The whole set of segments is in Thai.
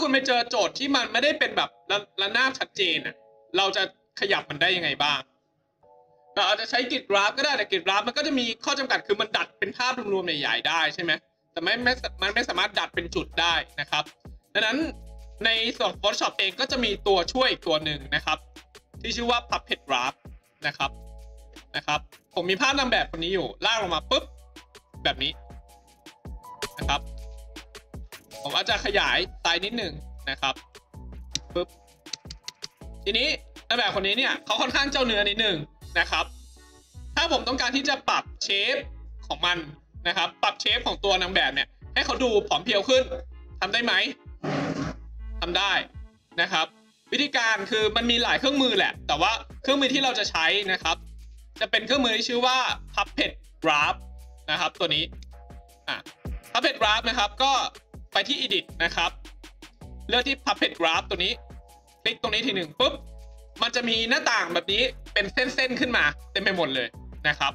คุณไปเจอโจทย์ที่มันไม่ได้เป็นแบบระนาบชัดเจนอ่ะเราจะขยับมันได้ยังไงบ้างเราอาจจะใช้กริดกราฟก็ได้แต่กริดกราฟมันก็จะมีข้อจำกัดคือมันดัดเป็นภาพรวมๆใหญ่ๆได้ใช่ไหมแต่มันไม่สามารถดัดเป็นจุดได้นะครับดังนั้นในส่วน Photoshop เองก็จะมีตัวช่วยอีกตัวหนึ่งนะครับที่ชื่อว่า Puppet Graph นะครับผมมีภาพนำแบบคนนี้อยู่ลากลงมาปุ๊บแบบนี้นะครับผมอาจจะขยายไซส์นิดหนึ่งนะครับปุ๊บทีนี้นางแบบคนนี้เนี่ยเขาค่อนข้างเจ้าเนื้อนิดหนึ่งนะครับถ้าผมต้องการที่จะปรับเชฟของมันนะครับปรับเชฟของตัวนางแบบเนี่ยให้เขาดูผอมเพรียวขึ้นทำได้ไหมทำได้นะครับวิธีการคือมันมีหลายเครื่องมือแหละแต่ว่าเครื่องมือที่เราจะใช้นะครับจะเป็นเครื่องมือที่ชื่อว่า Puppet Graph นะครับตัวนี้Puppet Graph นะครับก็ไปที่ Edit นะครับเลือกที่ Puppet Graph ตัวนี้คลิกตรงนี้ทีหนึ่งปุ๊บมันจะมีหน้าต่างแบบนี้เป็นเส้นๆขึ้นมาเต็มไปหมดเลยนะครับ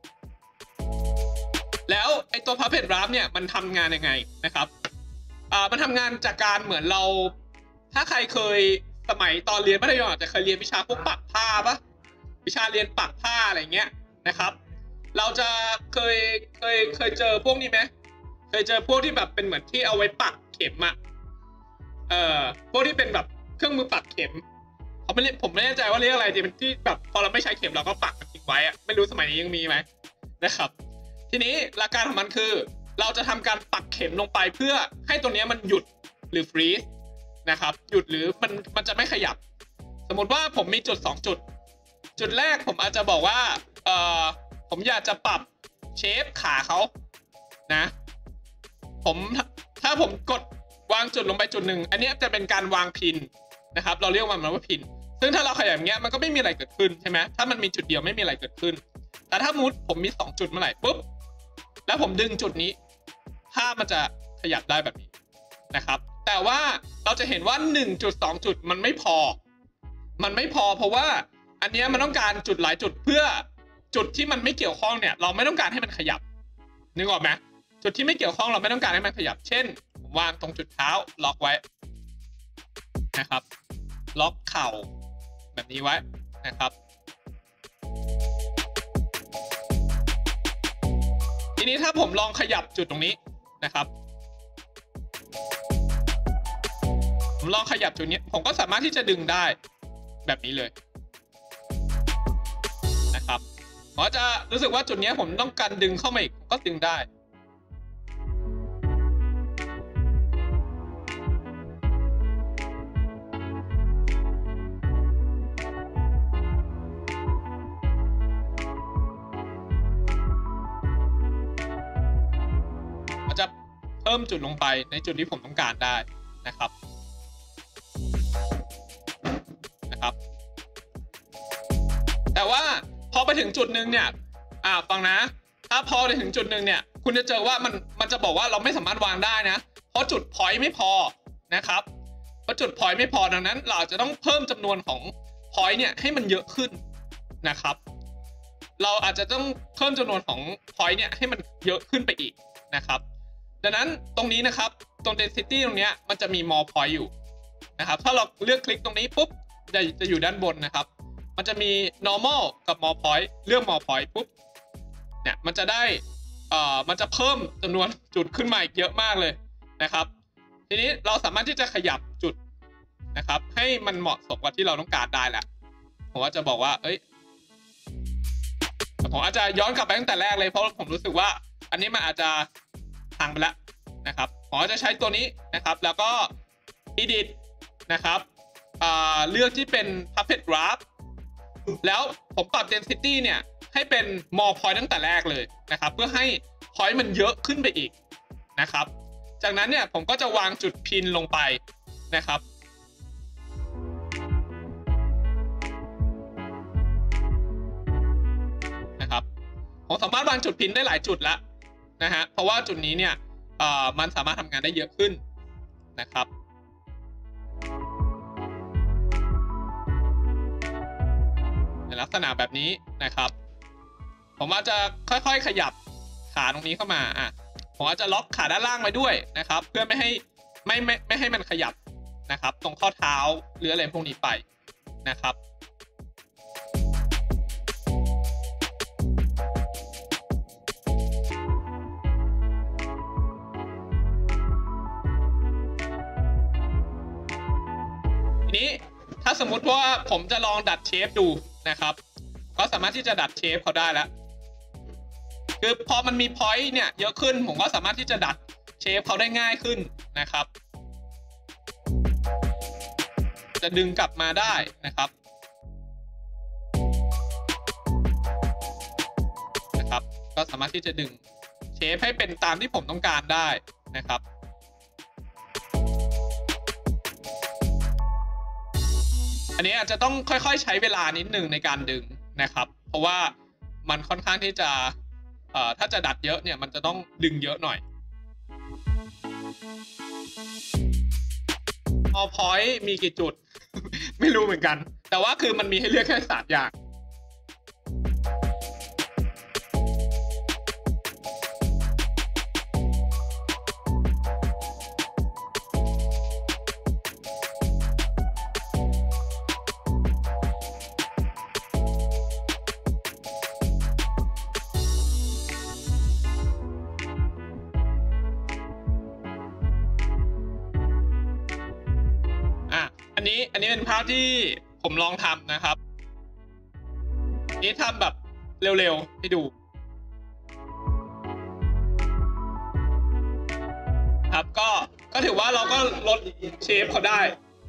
แล้วไอตัว Puppet Graph เนี่ยมันทำงานยังไงนะครับมันทำงานจากการเหมือนเราถ้าใครเคยสมัยตอนเรียนมัธยมอาจจะเคยเรียนวิชาพวกปักผ้าปะวิชาเรียนปักผ้าอะไรเงี้ยนะครับเราจะเคยเจอพวกนี้ไหมเคยเจอพวกที่แบบเป็นเหมือนที่เอาไว้ปักเข็มอะพวกที่เป็นแบบเครื่องมือปักเข็มเขาไม่เรียกผมไม่แน่ใจว่าเรียกอะไรดีเป็นที่แบบพอเราไม่ใช้เข็มเราก็ปักมันทิ้งไว้อะไม่รู้สมัยนี้ยังมีไหมนะครับทีนี้หลักการของมันคือเราจะทำการปักเข็มลงไปเพื่อให้ตัวนี้มันหยุดหรือฟรีซนะครับหยุดหรือมันจะไม่ขยับสมมติว่าผมมีจุด2จุดแรกผมอาจจะบอกว่าผมอยากจะปรับเชฟขาเขานะถ้าผมกดวางจุดลงไปจุดหนึ่งอันนี้จะเป็นการวางพินนะครับเราเรียกมันว่าพินซึ่งถ้าเราขยับอย่างเงี้ยมันก็ไม่มีอะไรเกิดขึ้นใช่ไหมถ้ามันมีจุดเดียวไม่มีอะไรเกิดขึ้นแต่ถ้าผมมี2จุดเมื่อไหร่ปุ๊บแล้วผมดึงจุดนี้ภาพมันจะขยับได้แบบนี้นะครับแต่ว่าเราจะเห็นว่า1จุด2จุดมันไม่พอเพราะว่าอันนี้มันต้องการจุดหลายจุดเพื่อจุดที่มันไม่เกี่ยวข้องเนี่ยเราไม่ต้องการให้มันขยับนึกออกไหมจุดที่ไม่เกี่ยวข้องเราไม่ต้องการให้มันขยับเช่นผมวางตรงจุดเท้าล็อกไว้นะครับล็อกเข่าแบบนี้ไว้นะครับทีนี้ถ้าผมลองขยับจุดตรงนี้นะครับผมลองขยับจุดนี้ผมก็สามารถที่จะดึงได้แบบนี้เลยนะครับผมจะรู้สึกว่าจุดนี้ผมต้องการดึงเข้ามาอีกก็ดึงได้จะเพิ่มจุดลงไปในจุดที่ผมต้องการได้นะครับแต่ว่าพอไปถึงจุดหนึ่งเนี่ยฟังนะถ้าพอไปถึงจุดหนึ่งเนี่ยคุณจะเจอว่ามันจะบอกว่าเราไม่สามารถวางได้นะเพราะจุดพอยต์ไม่พอนะครับเพราะจุดพอยต์ไม่พอดังนั้นเราจะต้องเพิ่มจำนวนของพอยต์เนี่ยให้มันเยอะขึ้นนะครับเราอาจจะต้องเพิ่มจำนวนของพอยต์เนี่ยให้มันเยอะขึ้นไปอีกนะครับดังนั้นตรงนี้นะครับตรง density ตรงนี้มันจะมี more point อยู่นะครับถ้าเราเลือกคลิกตรงนี้ปุ๊บจะอยู่ด้านบนนะครับมันจะมี normal กับ more point เลือก more point ปุ๊บเนี่ยมันจะได้มันจะเพิ่มจำนวนจุดขึ้นมาอีกเยอะมากเลยนะครับทีนี้เราสามารถที่จะขยับจุดนะครับให้มันเหมาะสมกับที่เราต้องการได้แหละผมว่าจะบอกว่าผมอาจจะย้อนกลับไปตั้งแต่แรกเลยเพราะผมรู้สึกว่าอันนี้มันอาจจะพังไปแล้วนะครับผมจะใช้ตัวนี้นะครับแล้วก็ edit นะครับเลือกที่เป็น Puppet Graph แล้วผมปรับ density เนี่ยให้เป็น more point ตั้งแต่แรกเลยนะครับเพื่อให้ point มันเยอะขึ้นไปอีกนะครับจากนั้นเนี่ยผมก็จะวางจุดพินลงไปนะครับผมสามารถวางจุดพินได้หลายจุดแล้วนะฮะเพราะว่าจุดนี้เนี่ยมันสามารถทำงานได้เยอะขึ้นนะครับในลักษณะแบบนี้นะครับผมอาจจะค่อยๆขยับขาตรงนี้เข้ามาผมอาจจะล็อกขาด้านล่างไว้ด้วยนะครับเพื่อไม่ให้มันขยับนะครับตรงข้อเท้าหรืออะไรพวกนี้ไปนะครับทีนี้ถ้าสมมุติว่าผมจะลองดัดเชฟดูนะครับก็สามารถที่จะดัดเชฟเขาได้แล้วคือพอมันมีพอยต์เนี่ยเยอะขึ้นผมก็สามารถที่จะดัดเชฟเขาได้ง่ายขึ้นนะครับจะดึงกลับมาได้นะครับก็สามารถที่จะดึงเชฟให้เป็นตามที่ผมต้องการได้นะครับอันนี้อาจจะต้องค่อยๆใช้เวลานิดหนึ่งในการดึงนะครับเพราะว่ามันค่อนข้างที่จะถ้าจะดัดเยอะเนี่ยมันจะต้องดึงเยอะหน่อยพอยต์มีกี่จุด ไม่รู้เหมือนกันแต่ว่าคือมันมีให้เลือกแค่3อย่างอันนี้เป็นภาพที่ผมลองทำนะครับนี้ทำแบบเร็วๆให้ดูครับก็ถือว่าเราก็ลดเชฟเขาได้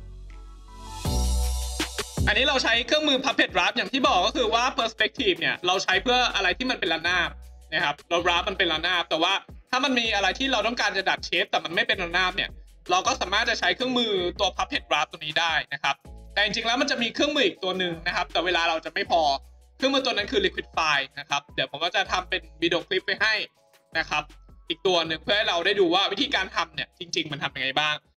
อันนี้เราใช้เครื่องมือ Puppet Wrap อย่างที่บอกก็คือว่า Perspective เนี่ยเราใช้เพื่ออะไรที่มันเป็นระนาบนะครับเรา wrap มันเป็นระนาบแต่ว่าถ้ามันมีอะไรที่เราต้องการจะดัดเชฟแต่มันไม่เป็นระนาบเนี่ยเราก็สามารถจะใช้เครื่องมือตัว Puppet Wrap ตัวนี้ได้นะครับแต่จริงๆแล้วมันจะมีเครื่องมืออีกตัวหนึ่งนะครับแต่เวลาเราจะไม่พอเครื่องมือตัวนั้นคือ Liquidify นะครับเดี๋ยวผมก็จะทำเป็นวิดีโอคลิปไปให้นะครับอีกตัวหนึ่งเพื่อให้เราได้ดูว่าวิธีการทำเนี่ยจริงๆมันทำยังไงบ้าง